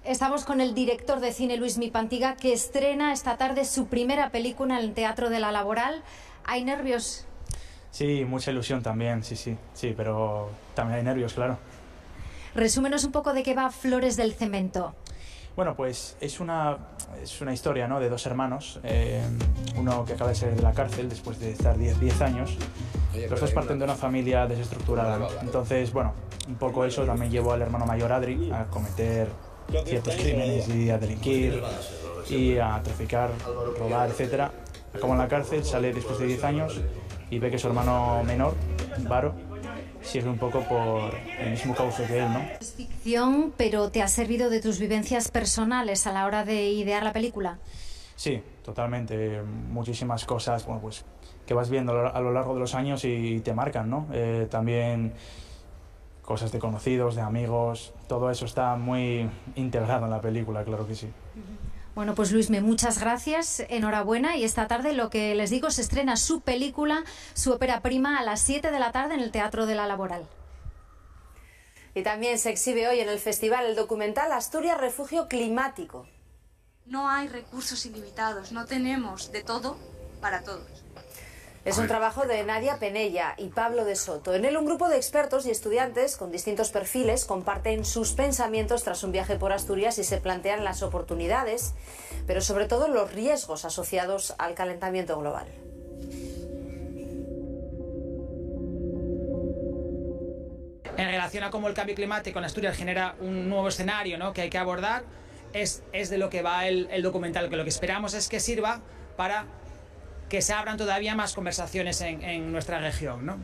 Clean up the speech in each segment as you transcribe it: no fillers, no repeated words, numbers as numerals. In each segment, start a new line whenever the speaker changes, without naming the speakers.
Estamos con el director de cine Luismi Pantiga, que estrena esta tarde su primera película en el Teatro de la Laboral. ¿Hay nervios?
Sí, mucha ilusión también, sí, pero también hay nervios, claro.
Resúmenos un poco de qué va Flores del Cemento.
Bueno, pues es una historia, ¿no?, de dos hermanos, uno que acaba de salir de la cárcel después de estar 10 años. Los dos parten de una familia desestructurada, ¿no? Entonces, bueno, un poco eso también llevó al hermano mayor Adri a cometer ciertos crímenes y a delinquir y a traficar, robar, etc. Acabó en la cárcel, sale después de 10 años y ve que su hermano menor, Varo, sigue un poco por el mismo cauce que él, ¿no?
Es ficción, pero ¿te ha servido de tus vivencias personales a la hora de idear la película?
Sí, totalmente. Muchísimas cosas, bueno, pues, que vas viendo a lo largo de los años y te marcan, ¿no? También cosas de conocidos, de amigos, todo eso está muy integrado en la película, claro que sí.
Bueno, pues Luismi, muchas gracias, enhorabuena, y esta tarde, lo que les digo, se estrena su película, su ópera prima, a las 7 de la tarde en el Teatro de la Laboral.
Y también se exhibe hoy en el festival el documental Asturias Refugio Climático.
No hay recursos ilimitados, no tenemos de todo para todos.
Es un trabajo de Nadia Penella y Pablo de Soto. En él un grupo de expertos y estudiantes con distintos perfiles comparten sus pensamientos tras un viaje por Asturias y se plantean las oportunidades, pero sobre todo los riesgos asociados al calentamiento global.
En relación a cómo el cambio climático en Asturias genera un nuevo escenario, ¿no?, que hay que abordar, es de lo que va el documental, que lo que esperamos es que sirva para que se abran todavía más conversaciones en nuestra región, ¿no?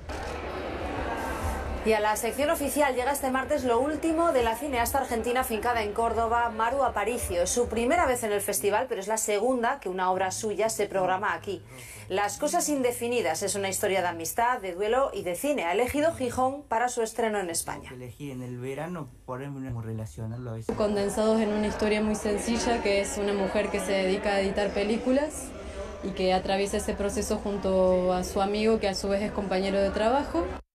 Y a la sección oficial llega este martes lo último de la cineasta argentina afincada en Córdoba, Maru Aparicio. Es su primera vez en el festival, pero es la segunda que una obra suya se programa aquí. Las cosas indefinidas es una historia de amistad, de duelo y de cine. Ha elegido Gijón para su estreno en España.
Elegí en el verano por relacionarlo a veces.
Condensados en una historia muy sencilla, que es una mujer que se dedica a editar películas y que atraviesa ese proceso junto a su amigo, que a su vez es compañero de trabajo.